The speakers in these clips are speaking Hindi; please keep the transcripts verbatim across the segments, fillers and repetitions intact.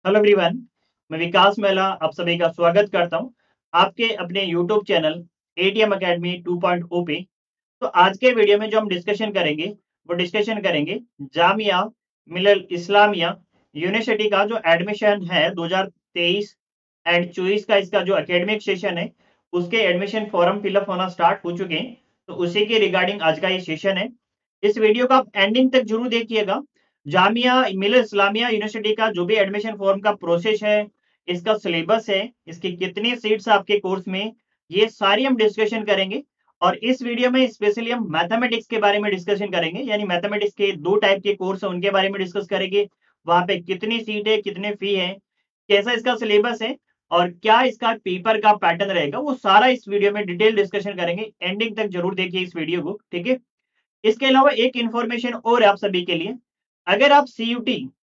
हेलो एवरीवन, मैं विकास मेहला आप सभी का स्वागत करता हूं आपके अपने YouTube channel ATM academy two point O पे। तो आज के वीडियो में जो हम डिस्कशन करेंगे वो डिस्कशन करेंगे जामिया मिलल इस्लामिया यूनिवर्सिटी का जो एडमिशन है दो हज़ार तेईस एंड चौबीस का इसका जो एकेडमिक सेशन है उसके एडमिशन फॉर्म फिलअप होना स्टार्ट हो चुके हैं। तो उसी के रिगार्डिंग आज का ये सेशन है। इस वीडियो को आप एंडिंग तक जरूर देखिएगा। जामिया मिल्ल इस्लामिया यूनिवर्सिटी का जो भी एडमिशन फॉर्म का प्रोसेस है, इसका सिलेबस है, इसकी कितनी सीट्स आपके कोर्स में, ये सारी हम डिस्कशन करेंगे। और इस वीडियो में स्पेशली हम मैथमेटिक्स के बारे में डिस्कशन करेंगे, यानी मैथमेटिक्स के दो टाइप के कोर्स है उनके बारे में डिस्कस करेंगे। वहां पे कितनी सीट है, कितने फी है, कैसा इसका सिलेबस है और क्या इसका पेपर का पैटर्न रहेगा, वो सारा इस वीडियो में डिटेल डिस्कशन करेंगे। एंडिंग तक जरूर देखिए इस वीडियो को, ठीक है। इसके अलावा एक इंफॉर्मेशन और है आप सभी के लिए। अगर आप सीयूटी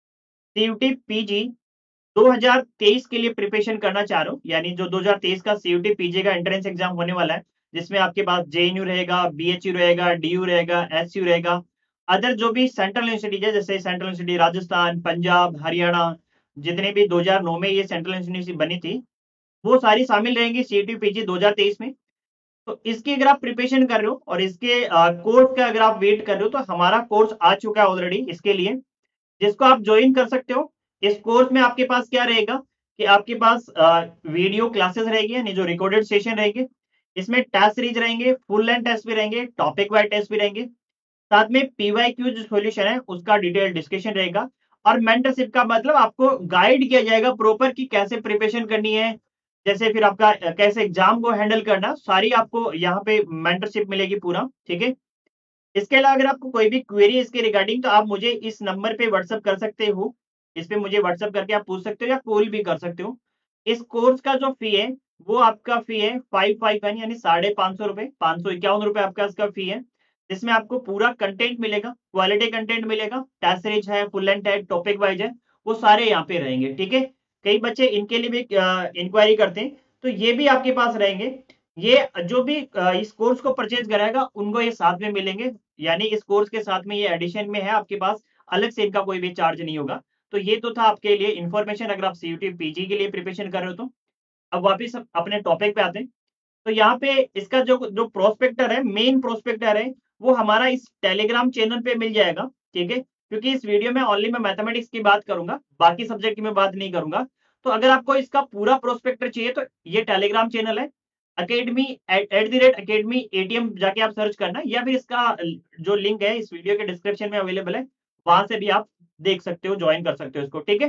सीयूटी पीजी दो हज़ार तेईस के लिए प्रिपरेशन करना चाह रहे हो, यानी जो दो हज़ार तेईस का सीयूटी पीजी का एंट्रेंस एग्जाम होने वाला है, जिसमें आपके पास जेएनयू रहेगा, बीएचयू रहेगा, डीयू रहेगा, एसयू रहेगा, अदर जो भी सेंट्रल यूनिवर्सिटीज है जैसे सेंट्रल यूनिवर्सिटी राजस्थान, पंजाब, हरियाणा, जितने भी दो हज़ार नौ में ये सेंट्रल यूनिवर्सिटी बनी थी, वो सारी शामिल रहेंगी सीयूटी पीजी दो हज़ार तेईस में। तो इसकी अगर आप प्रिपरेशन कर रहे हो और इसके कोर्स का अगर आप वेट कर रहे हो, तो हमारा कोर्स आ चुका है ऑलरेडी इसके लिए, जिसको आप ज्वाइन कर सकते हो। इस कोर्स में आपके पास क्या रहेगा कि आपके पास वीडियो क्लासेस रहेगी, यानी जो रिकॉर्डेड सेशन रहेंगे, इसमें टेस्ट सीरीज रहेंगे, फुल लेंथ टेस्ट भी रहेंगे, टॉपिक वाइज टेस्ट भी रहेंगे, साथ में पीवाई क्यू जो सॉल्यूशन है उसका डिटेल डिस्कशन रहेगा। और मेंटरशिप का मतलब आपको गाइड किया जाएगा प्रॉपर कि कैसे प्रिपरेशन करनी है, जैसे फिर आपका अ, कैसे एग्जाम को हैंडल करना, सारी आपको यहाँ पे मेंटरशिप मिलेगी पूरा, ठीक है। इसके अलावा अगर आपको कोई भी क्वेरी इसके रिगार्डिंग, तो आप मुझे इस नंबर पे व्हाट्सअप कर सकते हो। इस पे मुझे व्हाट्सअप करके आप पूछ सकते हो या कॉल भी कर सकते हो। इस कोर्स का जो फी है वो आपका फी है फाइव फाइव वन यानी साढ़े पाँच सौ रुपए, पाँच सौ इक्यावन रुपए आपका इसका फी है, जिसमें आपको पूरा कंटेंट मिलेगा, क्वालिटी कंटेंट मिलेगा, टेस्ट सीरीज है, full end type, topic wise है, वो सारे यहाँ पे रहेंगे, ठीक है। कई बच्चे इनके लिए भी इंक्वायरी करते हैं, तो ये भी आपके पास रहेंगे। ये जो भी अ, इस कोर्स को परचेज कराएगा उनको ये साथ में मिलेंगे, यानी इस कोर्स के साथ में ये एडिशन में है आपके पास, अलग से इनका कोई भी चार्ज नहीं होगा। तो ये तो था आपके लिए इन्फॉर्मेशन अगर आप सीयूटी पीजी के लिए प्रिपरेशन कर रहे हो तो। अब वापिस अपने टॉपिक पे आते हैं। तो यहाँ पे इसका जो जो प्रोस्पेक्टर है, मेन प्रोस्पेक्टर है, वो हमारा इस टेलीग्राम चैनल पे मिल जाएगा, ठीक है। क्योंकि इस वीडियो में ओनली मैं मैथमेटिक्स की बात करूंगा, बाकी सब्जेक्ट की मैं बात नहीं करूंगा। तो अगर आपको इसका पूरा प्रोस्पेक्टर चाहिए तो ये टेलीग्राम चैनल है, academy at the rate academy ATM जाके आप सर्च करना, या फिर इसका जो लिंक है इस वीडियो के डिस्क्रिप्शन में अवेलेबल है, वहां से भी आप देख सकते हो, ज्वाइन कर सकते हो इसको, ठीक है।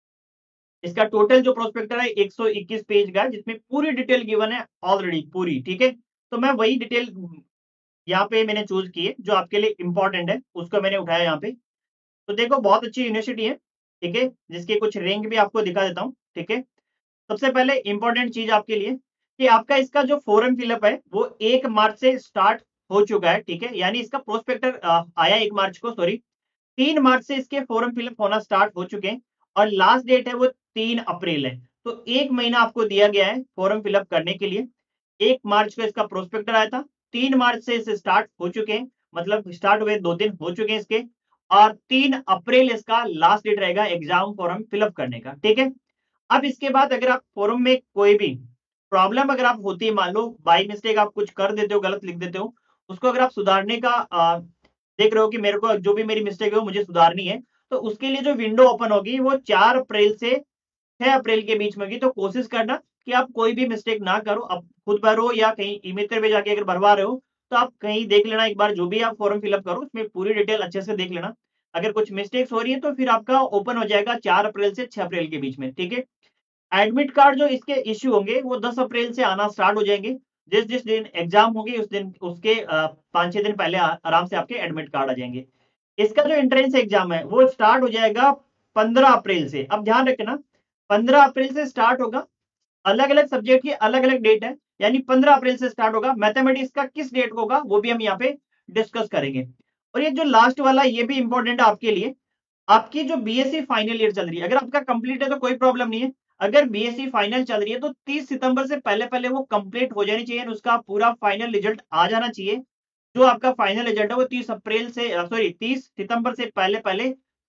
इसका टोटल जो प्रोस्पेक्टर है एक सौ इक्कीस पेज का है, जिसमें पूरी डिटेल गिवन है ऑलरेडी पूरी, ठीक है। तो मैं वही डिटेल यहाँ पे मैंने चूज की है जो आपके लिए इंपॉर्टेंट है, उसको मैंने उठाया यहाँ पे। तो देखो बहुत अच्छी यूनिवर्सिटी है, ठीक है, जिसके कुछ रैंक भी आपको दिखा देता हूँ, ठीक है। सबसे पहले इंपॉर्टेंट चीज आपके लिए कि आपका इसका जो फॉर्म फिलअप है वो एक मार्च से स्टार्ट हो चुका है, ठीक है। यानी इसका प्रोस्पेक्टर आया एक मार्च को, सॉरी तीन मार्च से इसके फॉर्म फिलअप होना स्टार्ट हो चुके हैं, और लास्ट डेट है वो तीन अप्रैल है। तो एक महीना आपको दिया गया है फॉर्म फिलअप करने के लिए। एक मार्च को इसका प्रोस्पेक्टर आया था, तीन मार्च से इसे स्टार्ट हो चुके हैं, मतलब स्टार्ट हुए दो दिन हो चुके हैं इसके, और तीन अप्रैल इसका लास्ट डेट रहेगा एग्जाम फॉर्म फिलअप करने का, ठीक है। अब इसके बाद अगर आप फॉर्म में कोई भी प्रॉब्लम अगर आप होती है, मान लो बाई मिस्टेक आप कुछ कर देते हो, गलत लिख देते हो, उसको अगर आप सुधारने का आ, देख रहे हो कि मेरे को जो भी मेरी मिस्टेक है वो मुझे सुधारनी है, तो उसके लिए जो विंडो ओपन होगी वो चार अप्रैल से छह अप्रैल के बीच में होगी। तो कोशिश करना कि आप कोई भी मिस्टेक ना करो, अब खुद भरो या कहीं ईमेल पे जाके अगर भरवा रहे हो तो आप कहीं देख लेना एक बार, जो भी आप फॉर्म फिलअप करो उसमें पूरी डिटेल अच्छे से देख लेना। अगर कुछ मिस्टेक्स हो रही है तो फिर आपका ओपन हो जाएगा चार अप्रैल से छह अप्रैल के बीच में, ठीक है। एडमिट कार्ड जो इसके इश्यू होंगे वो दस अप्रैल से आना स्टार्ट हो जाएंगे। जिस जिस दिन एग्जाम होगी उस दिन उसके पांच छह दिन पहले आ- आराम से आपके एडमिट कार्ड आ जाएंगे। इसका जो एंट्रेंस एग्जाम है वो स्टार्ट हो जाएगा पंद्रह अप्रैल से। अब ध्यान रखना, पंद्रह अप्रैल से स्टार्ट होगा, अलग अलग सब्जेक्ट की अलग अलग डेट है, यानी पंद्रह अप्रैल से स्टार्ट होगा। मैथमेटिक्स का किस डेट को होगा वो भी हम यहाँ पे डिस्कस करेंगे। और ये जो लास्ट वाला ये भी इंपॉर्टेंट है आपके लिए, आपकी जो बीएससी फाइनल ईयर चल रही है, अगर आपका कंप्लीट है तो कोई प्रॉब्लम नहीं है। अगर बीएससी फाइनल चल रही है तो तीस सितंबर से पहले पहले वो कंप्लीट हो जानी चाहिए, उसका पूरा फाइनल रिजल्ट आ जाना चाहिए। जो आपका फाइनल रिजल्ट है वो तीस अप्रैल से, सॉरी तीस सितंबर से पहले पहले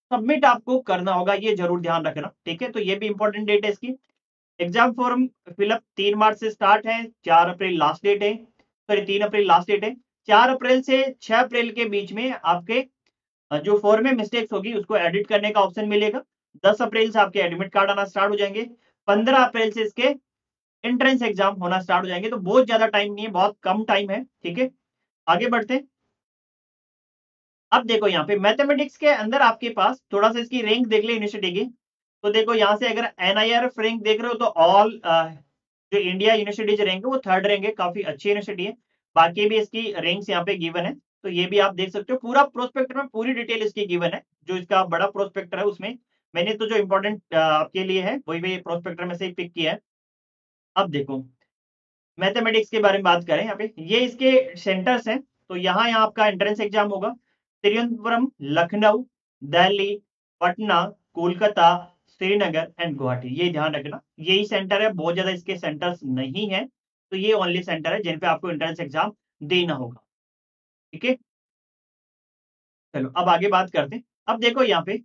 सबमिट आपको करना होगा, ये जरूर ध्यान रखना, ठीक है। तो ये भी इंपॉर्टेंट डेट है इसकी। एग्जाम फॉर्म फिलअप तीन मार्च से स्टार्ट है, चार अप्रैल लास्ट डेट है, सॉरी तीन अप्रैल लास्ट डेट है। चार अप्रैल से छह अप्रैल के बीच में आपके जो फॉर्म में मिस्टेक्स होगी उसको एडिट करने का ऑप्शन मिलेगा। दस अप्रैल से आपके एडमिट कार्ड आना स्टार्ट हो जाएंगे। पंद्रह अप्रैल से इसके एंट्रेंस एग्जाम होना स्टार्ट हो जाएंगे। तो बहुत ज्यादा टाइम नहीं है, बहुत कम टाइम है, ठीक है। आगे बढ़ते हैं। अब देखो यहाँ पे मैथमेटिक्स के अंदर आपके पास थोड़ा सा इसकी रैंक देख ले यूनिवर्सिटी की। तो देखो यहाँ से अगर एनआईआरएफ रैंक देख रहे हो तो ऑल जो इंडिया यूनिवर्सिटीज रैंक है वो थर्ड रैंक है, काफी अच्छी यूनिवर्सिटी है। बाकी भी इसकी रैंक्स यहाँ पे गिवन है, तो ये भी आप देख सकते हो। पूरा प्रोस्पेक्टर में पूरी डिटेल इसकी गिवन है, जो इसका बड़ा प्रोस्पेक्टर है उसमें मैंने तो जो इंपॉर्टेंट आपके लिए है वही भी प्रोस्पेक्टर में से ही पिक किया है। अब देखो मैथमेटिक्स के बारे में बात करें, यहाँ पे ये इसके सेंटर्स हैं। तो यहाँ यहाँ आपका एंट्रेंस एग्जाम होगा तिरुवनंतपुरम, लखनऊ, दिल्ली, पटना, कोलकाता, श्रीनगर एंड गुवाहाटी। ये ध्यान रखना, यही सेंटर है, बहुत ज्यादा इसके सेंटर्स नहीं है। तो ये ओनली सेंटर है जिन पे आपको एंट्रेंस एग्जाम देना होगा, ठीक है। चलो अब आगे बात करते हैं। अब देखो यहाँ पे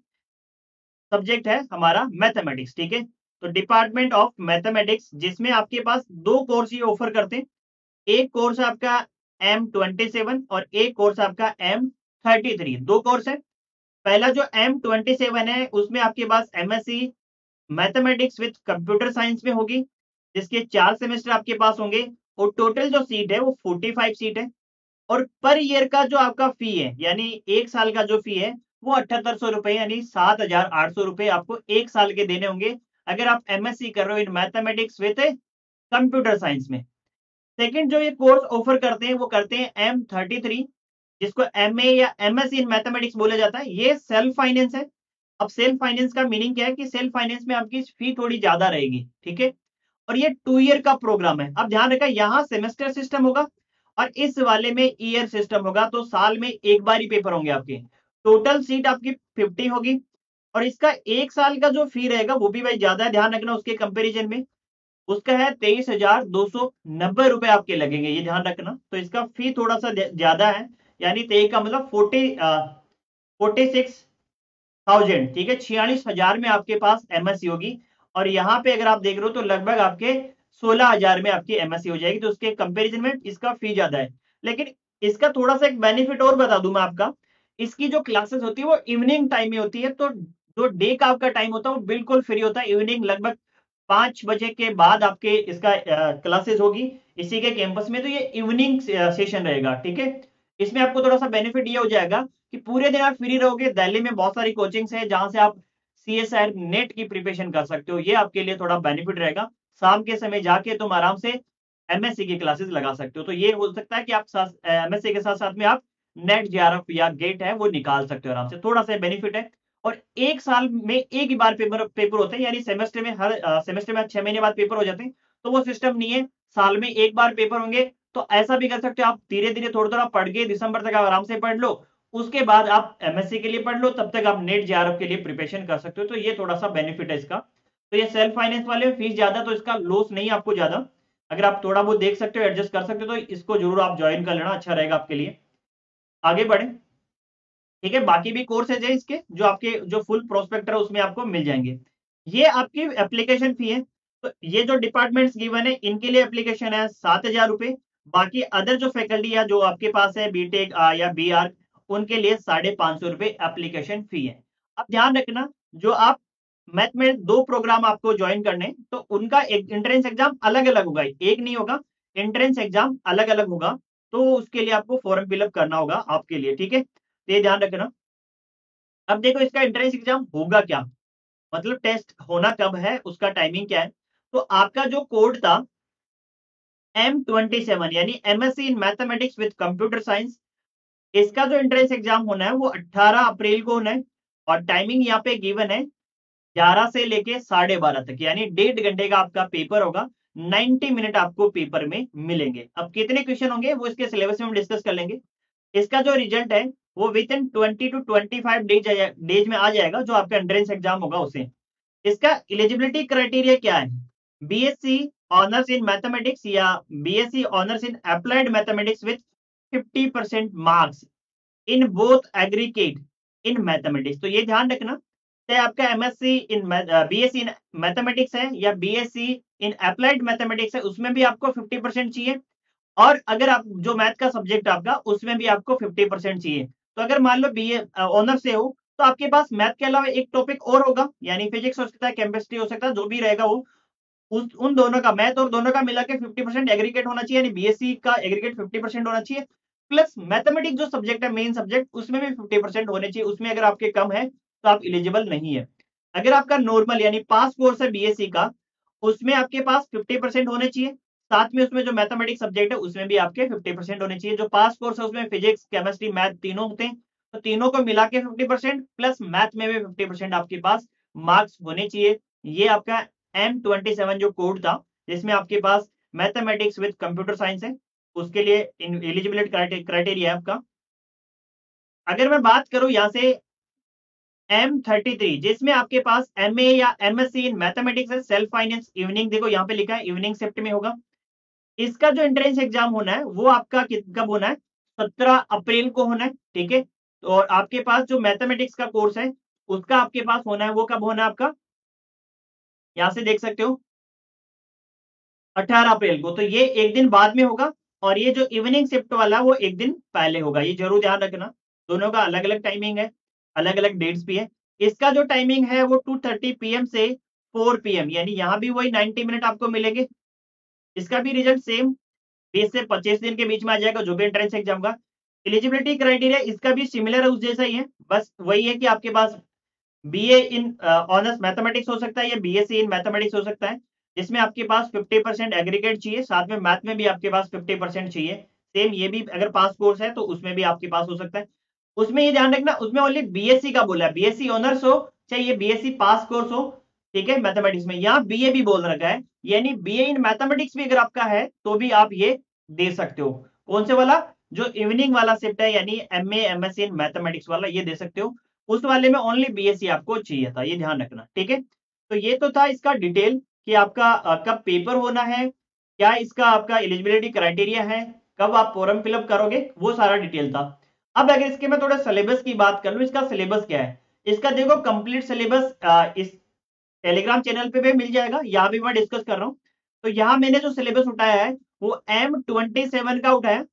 सब्जेक्ट है हमारा मैथमेटिक्स, ठीक है। तो डिपार्टमेंट ऑफ मैथमेटिक्स, जिसमें आपके पास दो कोर्स ये ऑफर करते हैं। एक कोर्स है आपका एम ट्वेंटी सेवन और एक कोर्स आपका एम थर्टी थ्री। दो कोर्स है। पहला जो एम ट्वेंटी सेवन है उसमें आपके पास MSc mathematics with computer science में होगी, जिसके चार सेमेस्टर आपके पास होंगे। और टोटल जो सीट है वो पैंतालीस सीट है। और पर ईयर का जो आपका फी है, यानी एक साल का जो फी है वो अठहत्तर सौ रुपए यानी सात हजार आठ सौ रुपए आपको एक साल के देने होंगे, अगर आप एमएससी कर रहे हो in mathematics with computer science में। सेकंड जो ये कोर्स ऑफर करते हैं वो करते हैं एम थर्टी थ्री, जिसको एमए या एमएससी इन मैथमेटिक्स बोला जाता है। ये सेल्फ फाइनेंस है। अब सेल्फ फाइनेंस का मीनिंग क्या है कि सेल्फ फाइनेंस में आपकी फी थोड़ी ज्यादा रहेगी, ठीक है। और ये टू ईयर का प्रोग्राम है। अब ध्यान रखा, यहाँ सेमेस्टर सिस्टम होगा और इस वाले में ईयर सिस्टम होगा। तो साल में एक बार ही पेपर होंगे आपके। टोटल सीट आपकी फिफ्टी होगी। और इसका एक साल का जो फी रहेगा वो भी भाई ज्यादा है, ध्यान रखना उसके कंपेरिजन में। उसका है तेईस हजार दो सौ नब्बे रुपए आपके लगेंगे, ये ध्यान रखना। तो इसका फी थोड़ा सा ज्यादा है, यानी तेईस का मतलब फोर्टी फोर्टी सिक्स थाउजेंड, ठीक है। छियालीस हजार में आपके पास एमएससी होगी। और यहाँ पे अगर आप देख रहे हो तो लगभग आपके सोलह हजार में आपकी एमएससी हो जाएगी। तो उसके कंपैरिजन में इसका फी ज्यादा है। लेकिन इसका थोड़ा सा एक बेनिफिट और बता दूं मैं आपका, इसकी जो क्लासेस होती है वो इवनिंग टाइम में होती है। तो जो डे का आपका टाइम होता है वो बिल्कुल फ्री होता है। इवनिंग लगभग पांच बजे के बाद आपके इसका क्लासेस होगी इसी के कैंपस में। तो ये इवनिंग सेशन रहेगा, ठीक है। इसमें आपको थोड़ा सा बेनिफिट ये हो जाएगा कि पूरे दिन आप फ्री रहोगे। दिल्ली में बहुत सारी कोचिंग्स है जहां से आप सीएसआर नेट की प्रिपरेशन कर सकते हो। ये आपके लिए थोड़ा बेनिफिट रहेगा। शाम के समय जाके तुम आराम से एमएससी की क्लासेस लगा सकते हो। तो ये हो सकता है कि आप एमएससी के साथ साथ में आप नेट जेआरएफ या गेट है वो निकाल सकते हो आराम से। थोड़ा सा बेनिफिट है। और एक साल में एक ही बार पेपर पेपर होते हैं, यानी सेमेस्टर में हर सेमेस्टर में छह महीने बाद पेपर हो जाते हैं। तो वो सिस्टम नहीं है, साल में एक बार पेपर होंगे। तो ऐसा भी कर सकते हो आप, धीरे धीरे थोड़ा थोड़ा पढ़ के दिसंबर तक आप आराम से पढ़ लो। उसके बाद आप एमएससी के लिए पढ़ लो, तब तक आप नेट जेआरएफ के लिए प्रिपरेशन कर सकते हो। तो ये थोड़ा सा बेनिफिट है इसका। तो ये सेल्फ फाइनेंस वाले में फीस ज्यादा, तो इसका लॉस नहीं आपको ज्यादा। अगर आप थोड़ा बहुत देख सकते हो, एडजस्ट कर सकते हो, तो इसको जरूर आप ज्वाइन कर लेना, अच्छा रहेगा आपके लिए। आगे बढ़े, ठीक है। बाकी भी कोर्सेज है इसके, जो आपके जो फुल प्रोस्पेक्टर है उसमें आपको मिल जाएंगे। ये आपकी एप्लीकेशन फी है। तो ये जो डिपार्टमेंट्स गिवन है इनके लिए एप्लीकेशन है सात हजार रुपए। बाकी अदर जो फैकल्टी है जो आपके पास है बीटेक या बी आर, उनके लिए साढ़े पांच सौ रुपए एप्लीकेशन फी है। अब ध्यान रखना, जो आप मैथ में दो प्रोग्राम आपको ज्वाइन करने, तो उनका एक एंट्रेंस एग्जाम अलग अलग होगा, एक नहीं होगा, एंट्रेंस एग्जाम अलग अलग होगा। तो उसके लिए आपको फॉर्म फिलअप करना होगा आपके लिए, ठीक है। तो ये ध्यान रखना। अब देखो इसका एंट्रेंस एग्जाम होगा क्या, मतलब टेस्ट होना कब है, उसका टाइमिंग क्या है। तो आपका जो कोड था एम ट्वेंटी सेवन यानी MSc in mathematics with computer science, इसका जो एंट्रेंस एग्जाम होना है वो अठारह अप्रैल को होना है। और टाइमिंग यहाँ पे गिवन है ग्यारह से लेके साढ़े बारह तक, यानी डेढ़ घंटे का आपका पेपर होगा। नब्बे मिनट आपको पेपर में मिलेंगे। अब कितने क्वेश्चन होंगे वो इसके सिलेबस में हम डिस्कस कर लेंगे। इसका जो रिजल्ट है वो within twenty two twenty five days days में आ जाएगा, जो आपका एंट्रेंस एग्जाम होगा उसे। इसका एलिजिबिलिटी क्राइटेरिया क्या है, बीएससी ऑनर्स इन मैथमेटिक्स या BSc honours in applied mathematics with fifty percent marks in both aggregate in mathematics. तो ये ध्यान रखना, चाहे आपका MSc in BSc in mathematics है या बीएससी इन अप्लाइड मैथमेटिक्स है, उसमें भी आपको फिफ्टी परसेंट चाहिए। और अगर आप जो मैथ का सब्जेक्ट आपका उसमें भी आपको फिफ्टी परसेंट चाहिए। तो अगर मान लो बीए ऑनर से हो तो आपके पास मैथ के अलावा एक टॉपिक और होगा, यानी फिजिक्स हो सकता है, केमिस्ट्री हो सकता है, जो भी रहेगा वो उस उन दोनों का मैथ और दोनों का मिला के फिफ्टी परसेंट एग्रीगेट होना चाहिए, यानी बीएससी का एग्रीगेट फिफ्टी परसेंट होना चाहिए। प्लस मैथमेटिक्स जो सब्जेक्ट है मेन सब्जेक्ट उसमें भी फिफ्टी परसेंट होने चाहिए। उसमें अगर आपके कम है तो आप इलिजिबल नहीं है। अगर आपका नॉर्मल यानी पास कोर्स है बीएससी का, उसमें आपके पास फिफ्टी परसेंट होने चाहिए। साथ में उसमें जो मैथमेटिक्स सब्जेक्ट है उसमें भी आपके फिफ्टी परसेंट होने चाहिए। जो पास कोर्स है उसमें फिजिक्स केमिस्ट्री मैथ तीनों होते हैं, तो तीनों को मिला के फिफ्टी परसेंट प्लस मैथ में भी फिफ्टी परसेंट आपके पास मार्क्स होने चाहिए। ये आपका एम ट्वेंटी सेवन जो कोड था, जिसमें आपके पास मैथमेटिक्स विद कंप्यूटर साइंस है, उसके लिए एलिजिबिलिटी क्राइटेरिया है आपका। अगर मैं बात करूं यहाँ से एम थर्टी थ्री, जिसमें आपके पास एमए या एमएससी इन मैथमेटिक्स है, सेल्फ फाइनेंस इवनिंग, देखो यहाँ पे लिखा है इवनिंग शिफ्ट में होगा। इसका जो एंट्रेंस एग्जाम होना है वो आपका कब होना है, सत्रह अप्रैल को होना है, ठीक है। और आपके पास जो मैथमेटिक्स का कोर्स है उसका आपके पास होना है, वो कब होना है आपका, यहाँ से देख सकते हो अठारह अप्रैल को। तो ये एक दिन बाद में होगा, और ये जो इवनिंग शिफ्ट वाला वो एक दिन पहले होगा। ये जरूर ध्यान रखना, दोनों का अलग अलग टाइमिंग है, अलग अलग डेट्स भी है। इसका जो टाइमिंग है वो टू थर्टी पीएम से फोर पीएम, यानी यहाँ भी वही नाइनटी मिनट आपको मिलेंगे। इसका भी रिजल्ट सेम बीस से पच्चीस दिन के बीच में आ जाएगा, जो भी एंट्रेंस एग्जाम का। एलिजिबिलिटी क्राइटेरिया इसका भी सिमिलर है, उस जैसा ही है, बस वही है कि आपके पास बीए इन ऑनर्स मैथमेटिक्स हो सकता है या बीएससी इन मैथमेटिक्स हो सकता है, जिसमें आपके पास फिफ्टी परसेंट एग्रीगेट चाहिए, साथ में मैथ में भी आपके पास फिफ्टी परसेंट चाहिए। सेम ये भी अगर पास कोर्स है तो उसमें भी आपके पास हो सकता है। उसमें ये ध्यान रखना, उसमें ओनली बीएससी का बोला है, बीएससी ऑनर्स हो चाहे ये बीएससी पास कोर्स हो, ठीक है। मैथमेटिक्स में यहाँ बीए भी बोल रखा है, यानी बीए इन मैथमेटिक्स भी अगर आपका है तो भी आप ये दे सकते हो। कौन से वाला, जो इवनिंग वाला शिफ्ट है, यानी एमए एमएससी इन मैथमेटिक्स वाला, ये दे सकते हो। उस वाले में ओनली बीएससी आपको चाहिए था, ये ध्यान रखना, ठीक है। तो ये तो था इसका डिटेल कि आपका अ, कब पेपर होना है, क्या इसका आपका एलिजिबिलिटी क्राइटेरिया है, कब आप फॉर्म फिलअप करोगे, वो सारा डिटेल था। अब अगर इसके मैं थोड़ा सिलेबस की बात कर लूं, इसका सिलेबस क्या है, इसका देखो कंप्लीट सिलेबस इस टेलीग्राम चैनल पे भी मिल जाएगा, यहाँ भी मैं डिस्कस कर रहा हूँ। तो यहाँ मैंने जो सिलेबस उठाया है वो एम ट्वेंटी सेवन का उठाया।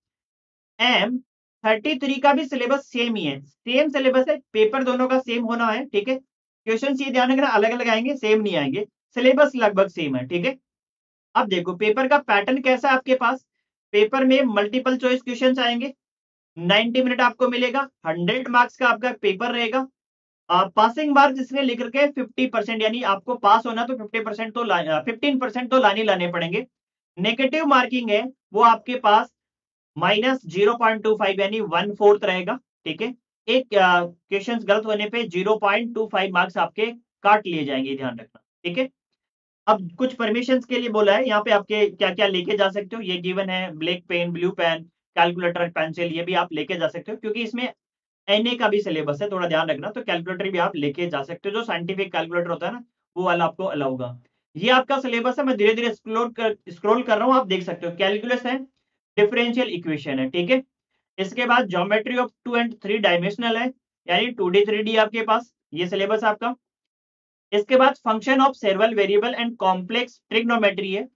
एम थर्टी थ्री का भी सिलेबस सेम ही है, सेम सिलेबस है, पेपर दोनों का सेम होना है, ठीक है। क्वेश्चन ये ध्यान रखना, अलग अलग आएंगे, सेम नहीं आएंगे, सिलेबस लगभग सेम है, ठीक है। अब देखो पेपर का पैटर्न कैसा है आपके पास। पेपर में मल्टीपल चॉइस क्वेश्चंस आएंगे, नाइनटी मिनट आपको मिलेगा, हंड्रेड मार्क्स का आपका पेपर रहेगा। पासिंग मार्क्स इसमें लिख के फिफ्टी परसेंट, यानी आपको पास होना तो फिफ्टी परसेंट तो फिफ्टीन परसेंट तो लाने लाने पड़ेंगे। नेगेटिव मार्किंग है वो आपके पास minus zero point two five, यानी वन फोर्थ रहेगा, ठीक है। एक क्वेश्चन गलत होने पे zero point two five marks आपके काट लिए जाएंगे, ध्यान रखना, ठीक है। अब कुछ परमिशन के लिए बोला है यहाँ पे, आपके क्या क्या लेके जा सकते हो ये गिवन है, black pen, blue pen, calculator, pencil, ये भी आप लेके जा सकते हो, क्योंकि इसमें एनए का भी सिलेबस है, थोड़ा ध्यान रखना। तो कैलकुलेटर भी आप लेके जा सकते हो, जो साइंटिफिक कैलकुलेटर होता है ना वो वाला आपको अलाउ होगा। ये आपका सिलेबस है, मैं धीरे धीरे स्क्रोल कर स्क्रोल कर रहा हूँ, आप देख सकते हो। कैलकुलस है, डिफरेंशियल इक्वेशन है, ठीक है। इसके बाद geometry of two and three dimensional है, यानी टू डी थ्री डी आपके पास, ये सिलेबस आपका। इसके बाद function of several variable and complex trigonometry है।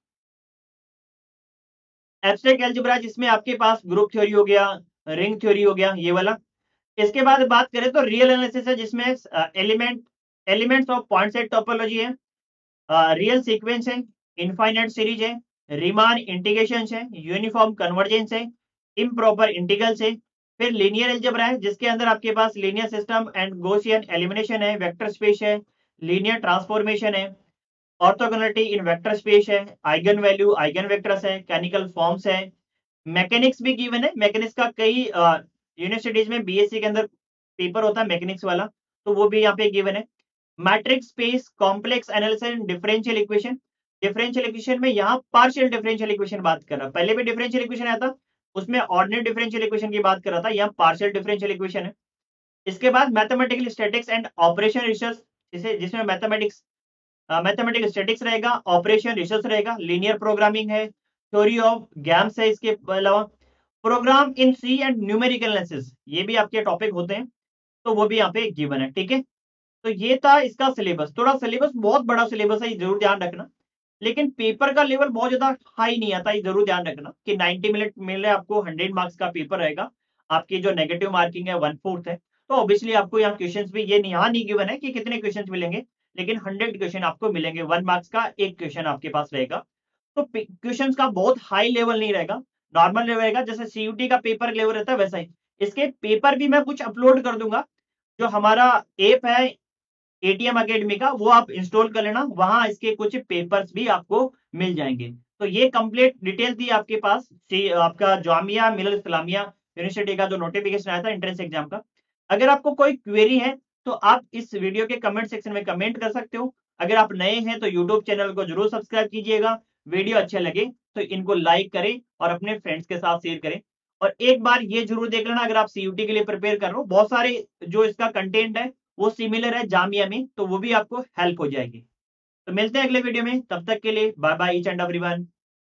एब्स्ट्रैक्ट अलजेब्रा, जिसमें आपके पास ग्रुप थ्योरी हो गया, रिंग थ्योरी हो गया, ये वाला। इसके बाद बात करें तो रियल एनालिसिस है, जिसमें element elements of point set topology है, रियल सीक्वेंस है, इनफाइनाइट सीरीज है, रीमान इंटीग्रेशन है, यूनिफॉर्म कन्वर्जेंस है, इम्प्रॉपर इंटीग्रल्स है। फिर लीनियर अलजेब्रा है, जिसके अंदर आपके पास linear system and Gaussian elimination है, वेक्टर स्पेस है, लीनियर ट्रांसफॉर्मेशन है, ऑर्थोगोनलिटी इन वेक्टर स्पेस है, आइगन वैल्यू आइगन वेक्टर्स है, केमिकल फॉर्म्स है, मैकेनिक्स भी गिवन है। मैकेनिक्स का कई यूनिवर्सिटीज में बीएससी के अंदर पेपर होता है मैकेनिक्स वाला, तो वो भी यहाँ पे गिवन है। Matrix space, complex analysis, differential equation. Differential equation में यहाँ पार्शियल डिफरेंशियल इक्वेशन बात कर रहा, पहले भी डिफरेंशियल इक्वेशन आया था उसमें ऑर्डिनरी डिफरेंशियल इक्वेशन की बात कर रहा था, यहाँ पार्शियल डिफरेंशियल इक्वेशन है। इसके बाद mathematical statics and operation research, जिसे जिसमें मैथमेटिक्स मैथमेटिकल स्टैटिक्स रहेगा, ऑपरेशन रिसर्च रहेगा, लीनियर प्रोग्रामिंग है, थ्योरी ऑफ गेम्स है। इसके अलावा program in C and numerical analysis, ये भी आपके टॉपिक होते हैं। तो वो भी यहाँ पे गिवन है, ठीक है। तो ये था इसका सिलेबस, थोड़ा सिलेबस बहुत बड़ा सिलेबस है, ये जरूर ध्यान रखना। लेकिन पेपर का लेवल बहुत ज्यादा हाई नहीं आता, ये जरूर ध्यान रखना कि नाइंटी मिनट मिल रहे आपको, हंड्रेड मार्क्स का पेपर रहेगा, आपकी जो नेगेटिव मार्किंग है वन फोर्थ है। तो ऑब्वियसली आपको यहाँ क्वेश्चंस भी ये यहाँ नहीं गिवन है कि कितने क्वेश्चंस मिलेंगे, लेकिन हंड्रेड क्वेश्चन आपको मिलेंगे, वन मार्क्स का एक क्वेश्चन आपके पास रहेगा। तो क्वेश्चन का बहुत हाई लेवल नहीं रहेगा, नॉर्मल लेवल रहेगा, जैसे सीयूटी का पेपर लेवल रहता है वैसा ही। इसके पेपर भी मैं कुछ अपलोड कर दूंगा, जो हमारा ऐप है एटीएम अकेडमी का, वो आप इंस्टॉल कर लेना, वहां इसके कुछ पेपर्स भी आपको मिल जाएंगे। तो ये कंप्लीट डिटेल थी आपके पास सी, आपका जामिया मिलल इस्लामिया यूनिवर्सिटी का जो नोटिफिकेशन आया था एंट्रेंस एग्जाम का। अगर आपको कोई क्वेरी है तो आप इस वीडियो के कमेंट सेक्शन में कमेंट कर सकते हो। अगर आप नए हैं तो यूट्यूब चैनल को जरूर सब्सक्राइब कीजिएगा। वीडियो अच्छे लगे तो इनको लाइक करें और अपने फ्रेंड्स के साथ शेयर करें। और एक बार ये जरूर देख लेना, अगर आप सीयूटी के लिए प्रिपेयर कर रहे हो, बहुत सारे जो इसका कंटेंट है वो सिमिलर है जामिया में, तो वो भी आपको हेल्प हो जाएगी। तो मिलते हैं अगले वीडियो में, तब तक के लिए bye bye each and everyone.